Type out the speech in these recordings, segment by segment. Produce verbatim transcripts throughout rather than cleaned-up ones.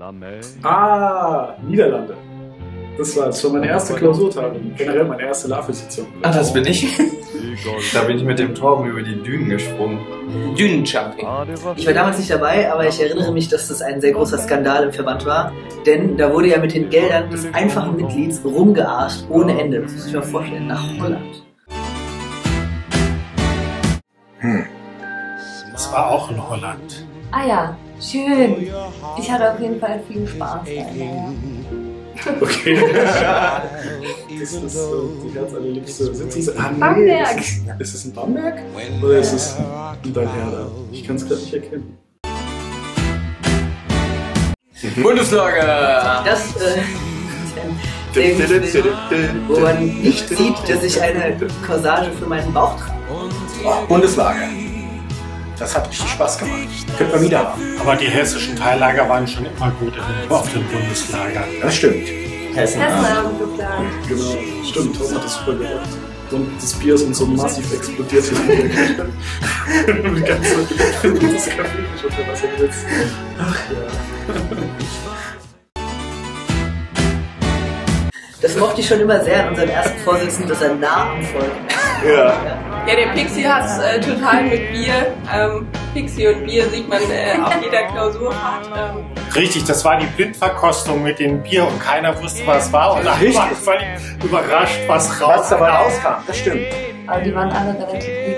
Ah, Niederlande. Das war, das war meine erste Klausurtagung, generell meine erste LAFE-Sitzung. Ah, das bin ich? Da bin ich mit dem Torben über die Dünen gesprungen. Dünenjumping. Ich war damals nicht dabei, aber ich erinnere mich, dass das ein sehr großer Skandal im Verband war. Denn da wurde ja mit den Geldern des einfachen Mitglieds rumgearscht ohne Ende. Das muss ich mir vorstellen, nach Holland. Hm. Das war auch in Holland. Ah ja, schön. Ich hatte auf jeden Fall viel Spaß. Okay. Das ist äh, die ganz allerliebste Sitzung. Ah, nee, Bamberg! Ist es, ist es in Bamberg? Oder ist es in Dalherda? Ich kann es gerade nicht erkennen. Bundeslager! Das, äh, wo man nicht sieht, dass ich eine Corsage für meinen Bauch trage. Oh, Bundeslager. Das hat richtig Spaß gemacht. Könnte man wieder haben. Aber die hessischen Teillager waren schon immer gut auf dem Bundeslager. Das stimmt. Hessen haben geplant. Genau, stimmt, Tom hat das super gemacht. Und das Bier ist uns so massiv explodiert hier in der Küche. Das ganze das Kaffee ist unter Wasser gesetzt. Ach ja. Das mochte ich schon immer sehr an unserem ersten Vorsitzenden, dass er nah am Volk ist. Ja. Ja, der Pixie hat es äh, total mit Bier. Ähm, Pixie und Bier sieht man äh, auf jeder Klausurfahrt. Ähm. Richtig, das war die Blindverkostung mit dem Bier und keiner wusste, was es war. Und alle waren völlig überrascht, was rauskam. Was dabei rauskam, das stimmt. Aber die waren alle relativ lieb.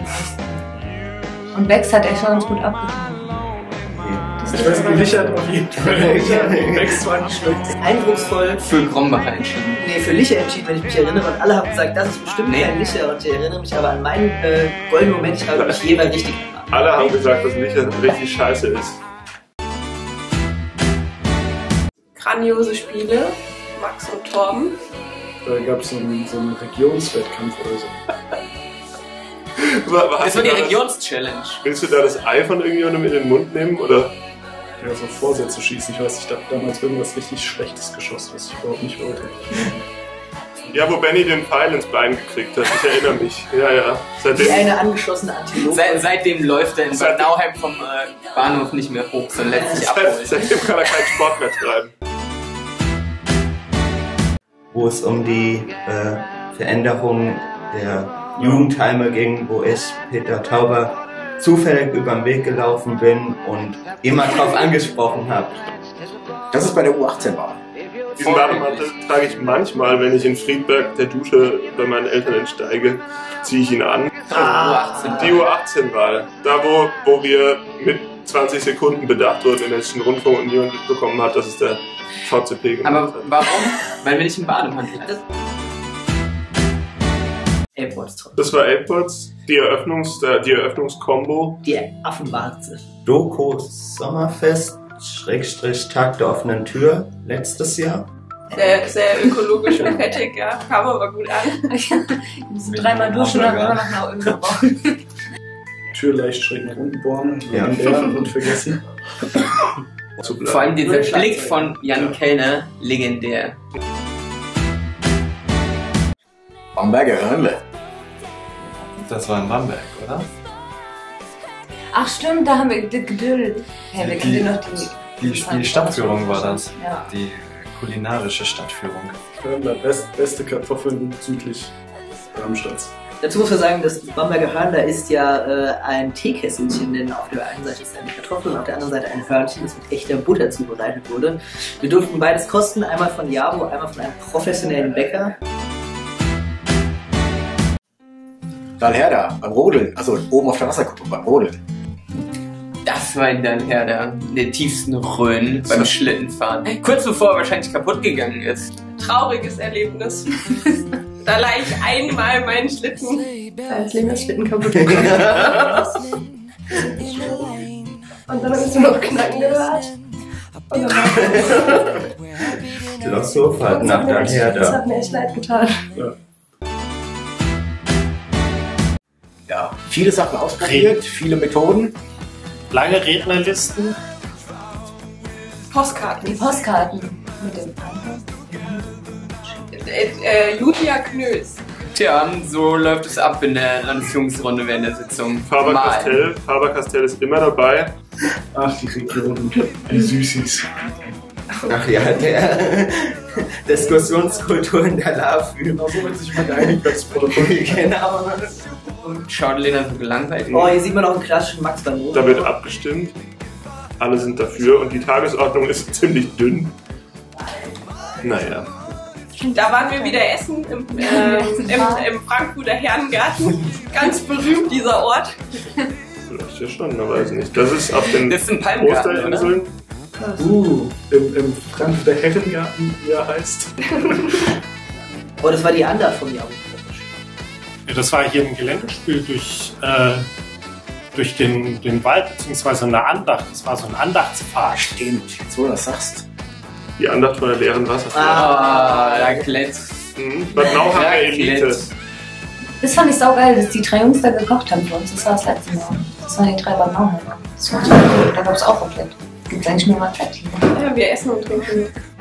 Und Bex hat echt schon ganz gut abgetan. Ich weiß nicht, Licher auf jeden Fall. Bex war nicht schlecht. Eindrucksvoll. Für Krombacher entschieden. Nee, für Licher entschieden, wenn ich mich erinnere. Und alle haben gesagt, das ist bestimmt nee. kein Licher. Und ich erinnere mich aber an meinen äh, goldenen Moment. Ich habe mich jeweils richtig gemacht. Alle haben gesagt, dass Licher richtig scheiße ist. Grandiose Spiele. Max und Torben. Da gab es so einen, so einen Regionswettkampf oder so. Das war die Regionschallenge. Willst du da das Ei von irgendjemandem in den Mund nehmen, oder? Ja, so Vorsätze schießen. Ich weiß, ich habe damals irgendwas richtig Schlechtes geschossen, was ich überhaupt nicht wollte. Ja, wo Benny den Pfeil ins Bein gekriegt hat. Ich erinnere mich. Ja, ja. Seitdem, Wie eine angeschossene Antilope. Seit, seitdem läuft er in Bad Nauheim vom äh, Bahnhof nicht mehr hoch, sondern lässt sich abholen. Seitdem kann er keinen Sport mehr treiben. Wo es um die äh, Veränderung der Jugendheime ging, wo ich, Peter Tauber, zufällig über den Weg gelaufen bin und immer drauf angesprochen habe. Das ist bei der U achtzehn war. Diesen Bademantel trage ich manchmal, wenn ich in Friedberg der Dusche bei meinen Eltern entsteige, ziehe ich ihn an. Ah, die U achtzehn-Wahl. Da, wo, wo wir mit zwanzig Sekunden bedacht wurden im Hessischen Rundfunk und niemand mitbekommen hat, dass es der V Z P gemacht hat. Aber warum? Weil wir nicht einen Bademantel hatten. AirPods. Das war AirPods, die, Eröffnungs, äh, die Eröffnungskombo. Die Affenwarze. Doku Sommerfest, Schrägstrich Tag der offenen Tür, letztes Jahr. Sehr, sehr ökologisch und fettig, ja. Kam aber gut an. Ich muss dreimal duschen und dann immer noch nach Öl brauchen. Tür leicht schräg nach unten bohren, ja. und vergessen. Vor allem dieser Blick von Jan ja. Kellner, legendär. Bamberger Hörnle. Das war in Bamberg, oder? Ach stimmt, da haben wir gedüllt. Hey, wir kennen noch die... Die, die Stadtführung war das. Ja. Die kulinarische Stadtführung. Hörnle, best, beste Kartoffeln südlich Darmstadts. Dazu muss man sagen, das Bamberger Hörnle ist ja äh, ein Teekesselchen, denn auf der einen Seite ist eine Kartoffel und auf der anderen Seite ein Hörnchen, das mit echter Butter zubereitet wurde. Wir durften beides kosten, einmal von Jabo, einmal von einem professionellen Bäcker. Dalherda, beim Rodeln, also oben auf der Wasserkuppe beim Rodeln. Das war in Dalherda, in der tiefsten Rhön beim Schlittenfahren. Kurz bevor er wahrscheinlich kaputt gegangen ist. Trauriges Erlebnis. Da leih ich einmal meinen Schlitten. Als links Schlitten kaputt gegangen. Und dann hast du noch Knacken gehört. Und dann war Klausurfahrt nach Dalherda. Das hat mir echt leid getan. Ja. Ja, viele Sachen ausprobiert, viele Methoden. Lange Rednerlisten. Postkarten. Die Postkarten mit dem Panzer. Äh, äh, Julia Knös. Tja, so läuft es ab in der Landesführungsrunde während der Sitzung. Faber-Castell. Faber-Castell ist immer dabei. Ach, die Regionen, die Süßis. Ach ja, der Diskussionskultur in der Larve. Genau so wird sich mal geeinigt, das Protokoll. Genau. Und schaut Lena so gelangweilt. Oh, hier sieht man auch einen klassischen Max van Da wird abgestimmt. Alle sind dafür und die Tagesordnung ist ziemlich dünn. Naja. Da waren wir wieder essen im, äh, im, im Frankfurter Herrengarten. Ganz berühmt dieser Ort. Vielleicht ja schon, aber weiß nicht. Das ist auf den Das ist ein Palmgarten, Osterinseln. Uh, im, im Frankfurter Herrengarten, wie er heißt. Oh, das war die Andacht vom Jahr. Ja, das war hier ein Geländespiel durch, äh, durch den, den Wald, beziehungsweise eine Andacht. Das war so ein Andachtspfad. Stimmt, jetzt wo du das sagst. Die Andacht von der leeren Wasserfläche. Ah, Raclette. Mhm. Bad Nauheim der Elite. Das fand ich saugeil, dass die drei Jungs da gekocht haben für uns. Das war das letzte Mal. Das waren die drei Bad Nauheim. Das war so cool. Da gab es auch Raclette. Gibt es eigentlich nur Raclette hier. Ja, wir essen und trinken.